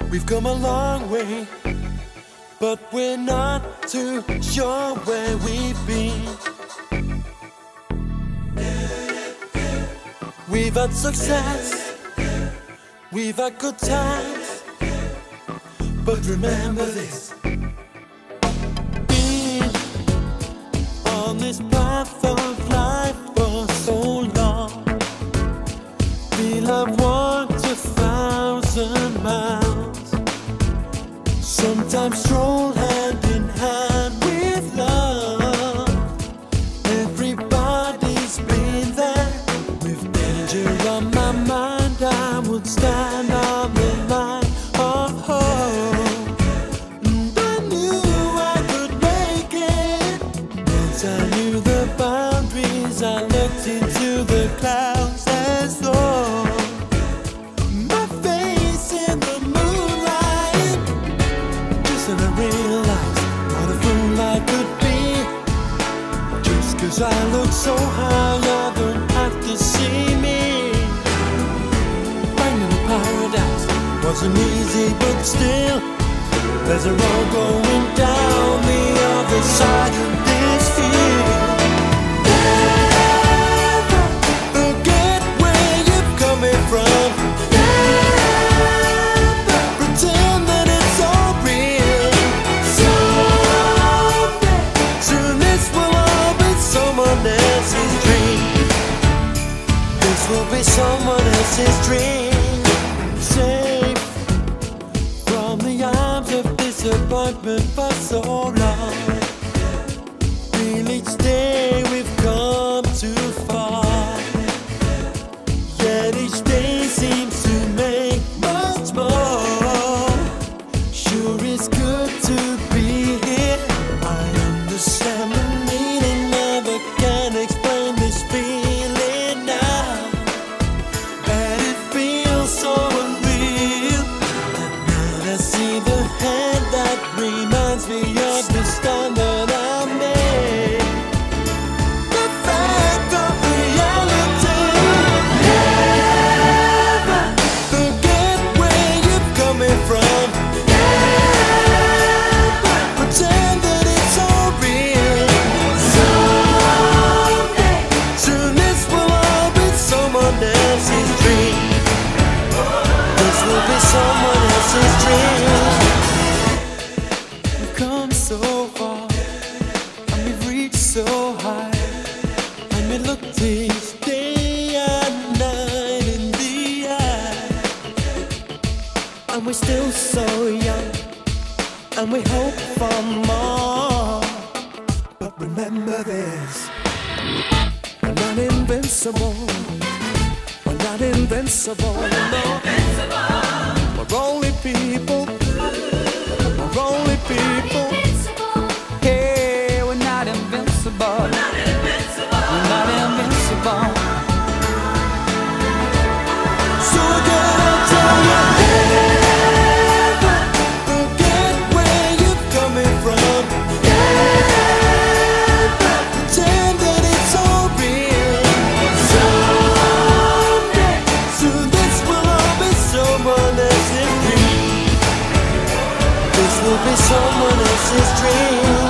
We've come a long way, but we're not too sure where we've been. We've had success, we've had good times, but remember this: being on this path of life for so long, feel I've walked 1,000 miles. Sometimes stroll hand in hand with love. Everybody's been there. With danger on my mind, I would stand on the line of hope. And I knew I could make it. Once I knew the boundaries, I looked into the clouds as though my face in the moonlight. And I realized what a fool I could be. Just 'cause I look so high, you don't have to see me. Finding a paradise wasn't easy, but still there's a road going down the other side of this field. Never forget where you're coming from. Never pretend that it's all real. Will be someone else's dream. Safe from the arms of disappointment for so long. Feel each day we've come too far, yet each day seems to make much more. Sure it's good to be here. I understand the meaning, never can explain this feeling now. So unreal, and now I see the hand that reminds me of the stand that I made. The fact of reality. Never forget where you're coming from. Never pretend that it's all real. Someday, soon this will all be someone else's dream. This will be someone else's dream. We've come so far, and we've reached so high, and we look this day and night in the eye, and we're still so young, and we hope for more. But remember this: we're not invincible. We're not invincible, no. We're only people. We're only people. Hey, we're not invincible. We're not invincible. So again I'll tell you, never forget where you're coming from. Never pretend that it's all real. Someday, soon this will all be someone else's dream. This will be someone else's dream.